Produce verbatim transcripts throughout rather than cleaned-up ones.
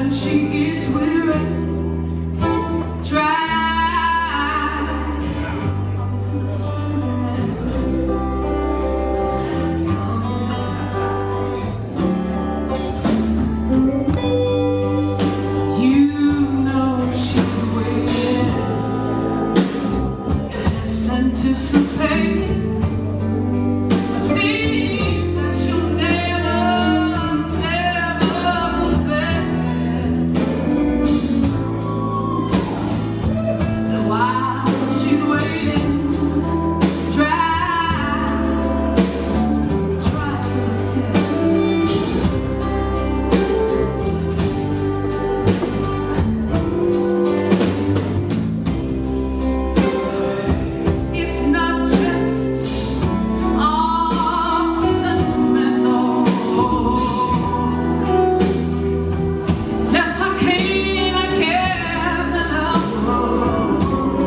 when she is weary, try anticipating things that she'll never, never possess. And while she's waiting, try, try to tell. It's not just all sentimental, just some kind of cares and love.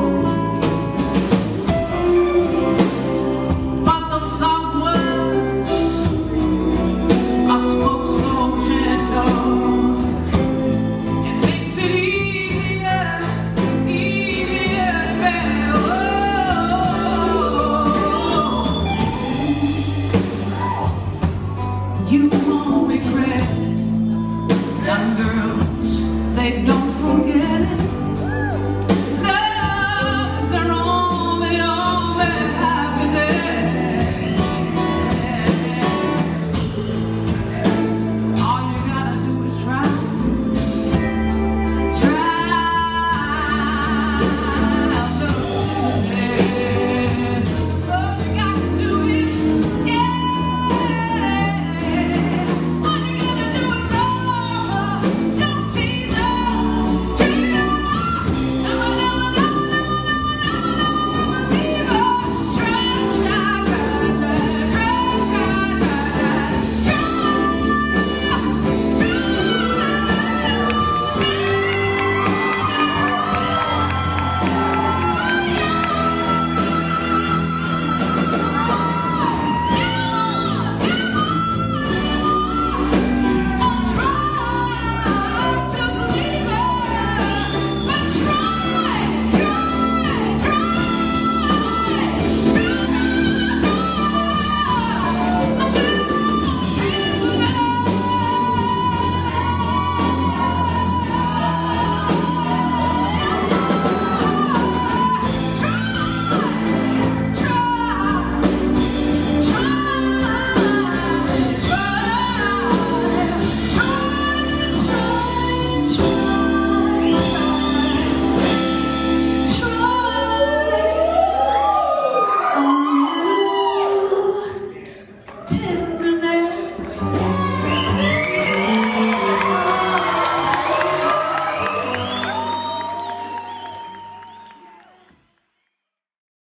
But the soft words are spoke so gentle, it makes it easier, easier to bear. You won't regret, young girls, they don't forget it.